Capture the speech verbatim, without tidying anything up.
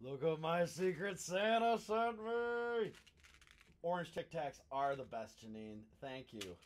Look what my Secret Santa sent me. Orange Tic Tacs are the best, Janine. Thank you.